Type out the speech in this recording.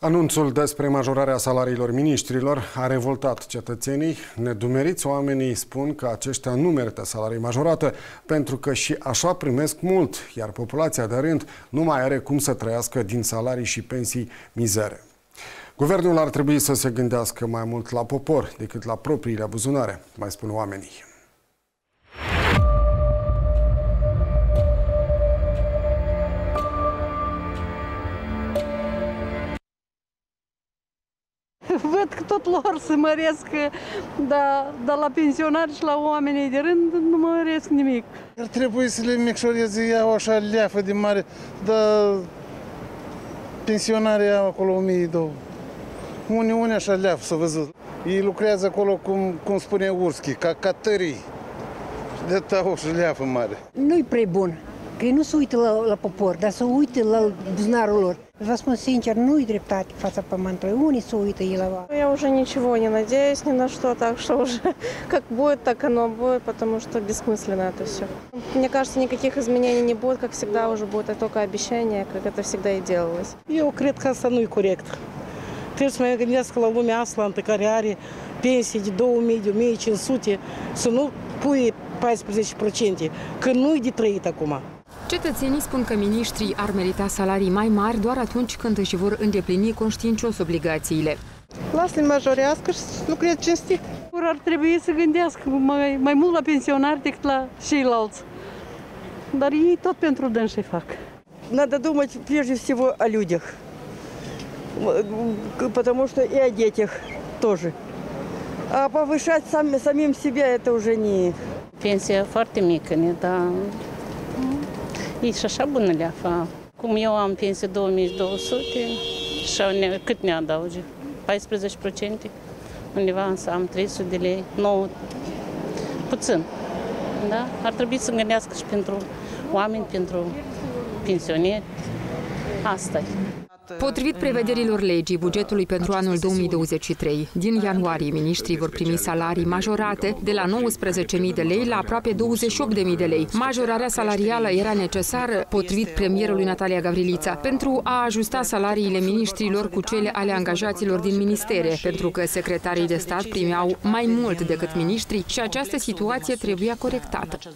Anunțul despre majorarea salariilor miniștrilor a revoltat cetățenii. Nedumeriți oamenii spun că aceștia nu merită salarii majorate pentru că și așa primesc mult, iar populația de rând nu mai are cum să trăiască din salarii și pensii mizere. Guvernul ar trebui să se gândească mai mult la popor decât la propriile buzunare, mai spun oamenii. Văd că tot lor se măresc, dar la pensionari și la oamenii de rând nu măresc nimic. Ar trebui să le micșoreze, iau așa leafă de mare, dar pensionarii au acolo 1200. Unii așa leafă s-a văzut. Ei lucrează acolo, cum spune Urschi, ca tării. De tău și leafă mare. Nu-i prea bun, că ei nu se uită la popor, dar se uită la buzunarul lor. Vă spun sincer, nu-i dreptate fața pământului. Unii se uită ei la... Я уже ничего не надеюсь ни на что, так что уже как будет, так оно будет, потому что бессмысленно это все. Мне кажется, никаких изменений не будет, как всегда уже будет только обещание, как это всегда и делалось. Eu cred că asta nu-i corect. Trebuie să mai gândească la lumea asta care are pensii de 2000, de 1500, să nu pui 14%, că nu-i de trăit acum. Cetățenii spun că miniștrii ar merita salarii mai mari doar atunci când își vor îndeplini conștiincios obligațiile. Lasă-le majorească și lucreze cinstit. Ar trebui să gândească mai mult la pensionari decât la ceilalți. Dar ei tot pentru dânsi fac. Надо думать прежде всего о людях, потому что и о детях тоже. А повышать самим себя это уже не... Pensia foarte mică, dar e și așa bună leafa. Cum eu am pensie 2200 și cât ne adauge? 14%? Undeva să am 300 de lei, 9, puțin. Da? Ar trebui să gândească și pentru oameni, pentru pensionieri. Asta e. Potrivit prevederilor legii bugetului pentru anul 2023, din ianuarie miniștrii vor primi salarii majorate de la 19.000 de lei la aproape 28.000 de lei. Majorarea salarială era necesară, potrivit premierului Natalia Gavrilița, pentru a ajusta salariile miniștrilor cu cele ale angajaților din ministere, pentru că secretarii de stat primeau mai mult decât miniștrii și această situație trebuia corectată.